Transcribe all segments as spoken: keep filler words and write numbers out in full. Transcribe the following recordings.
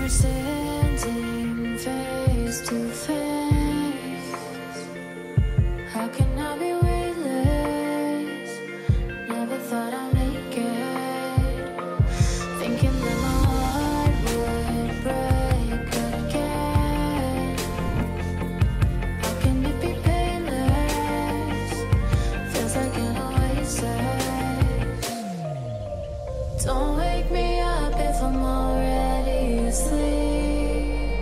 standing face to face. How can I be weightless? Never thought I'd make it. Thinking that my heart would break again. How can it be painless? Feels like an oasis. Don't wake me up if I'm already asleep.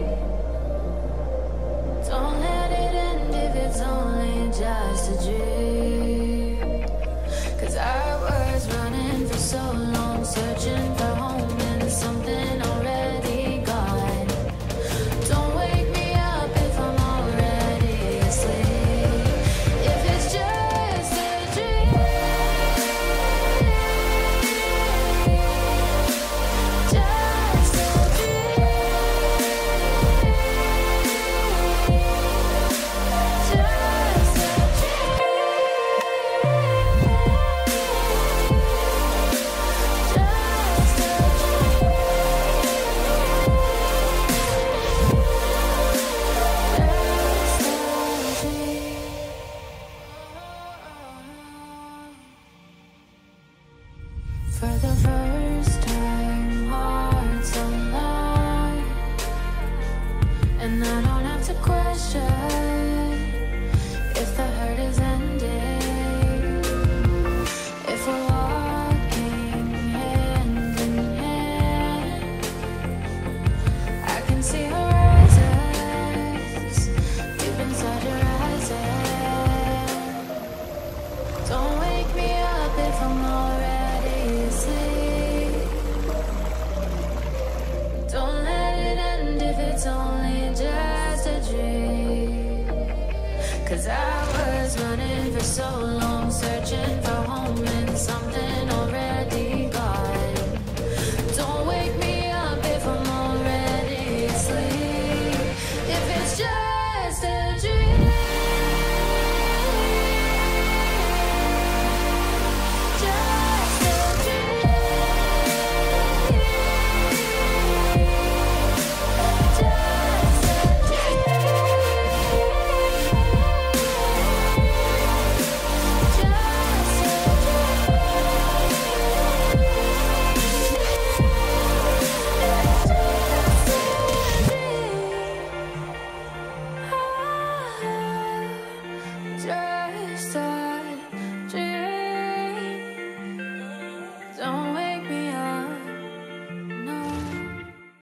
Don't let it end if it's only just a dream. 'Cause our words running for so long, searching for home in something already gone. Don't wake me up if I'm already asleep. If it's just a dream, just a dream, just a for the first time, hearts alive, and I don't have to question if the hurt is ending. If we're walking hand in hand, I can see horizons deep inside your eyes. And don't wake me up if I'm already asleep. Don't let it end if it's only just a dream. 'Cause I was running for so long, searching for home in something